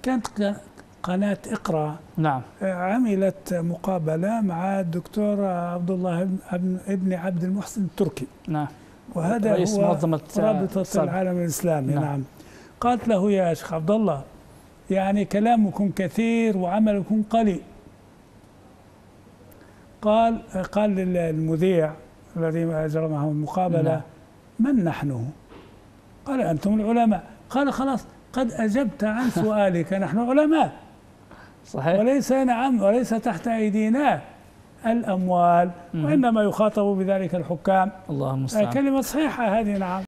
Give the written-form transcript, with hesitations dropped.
كانت قناة اقرأ نعم عملت مقابلة مع الدكتور عبد الله ابن عبد المحسن التركي. نعم. وهذا رئيس هو منظمة رابطة العالم الإسلامي. نعم. نعم. قالت له يا شيخ عبد الله يعني كلامكم كثير وعملكم قليل. قال للمذيع الذي أجرى معه المقابلة نعم. من نحن؟ قال أنتم العلماء. قال خلاص قد أجبت عن سؤالك، نحن علماء صحيح. وليس تحت أيدينا الأموال، وإنما يخاطب بذلك الحكام. الله المستعان. كلمة صحيحة هذه. نعم.